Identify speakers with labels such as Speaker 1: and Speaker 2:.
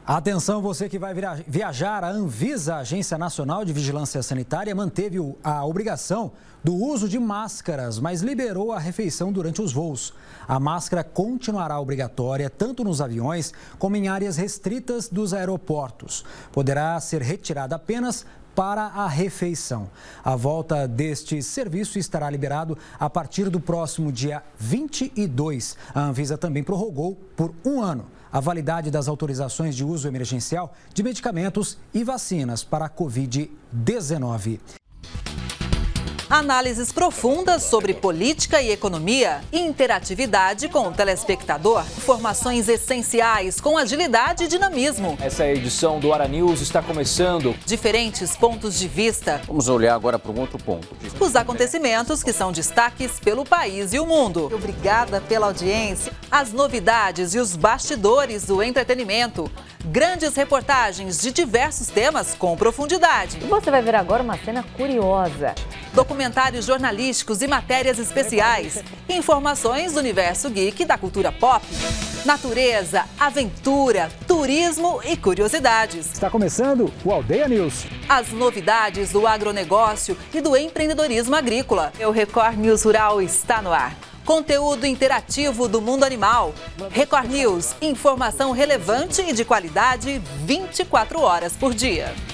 Speaker 1: Atenção, você que vai viajar, a Anvisa, a Agência Nacional de Vigilância Sanitária, manteve a obrigação do uso de máscaras, mas liberou a refeição durante os voos. A máscara continuará obrigatória tanto nos aviões como em áreas restritas dos aeroportos. Poderá ser retirada apenas para a refeição. A volta deste serviço estará liberado a partir do próximo dia 22. A Anvisa também prorrogou por 1 ano a validade das autorizações de uso emergencial de medicamentos e vacinas para a Covid-19.
Speaker 2: Análises profundas sobre política e economia, interatividade com o telespectador, informações essenciais com agilidade e dinamismo.
Speaker 3: Essa edição do Ara News está começando.
Speaker 2: Diferentes pontos de vista.
Speaker 4: Vamos olhar agora para um outro ponto.
Speaker 2: Os acontecimentos que são destaques pelo país e o mundo. Obrigada pela audiência. As novidades e os bastidores do entretenimento. Grandes reportagens de diversos temas com profundidade.
Speaker 5: E você vai ver agora uma cena curiosa.
Speaker 2: Documentários jornalísticos e matérias especiais. Informações do universo geek e da cultura pop. Natureza, aventura, turismo e curiosidades.
Speaker 3: Está começando o Aldeia News.
Speaker 2: As novidades do agronegócio e do empreendedorismo agrícola. O Record News Rural está no ar. Conteúdo interativo do mundo animal. Record News, informação relevante e de qualidade 24 horas por dia.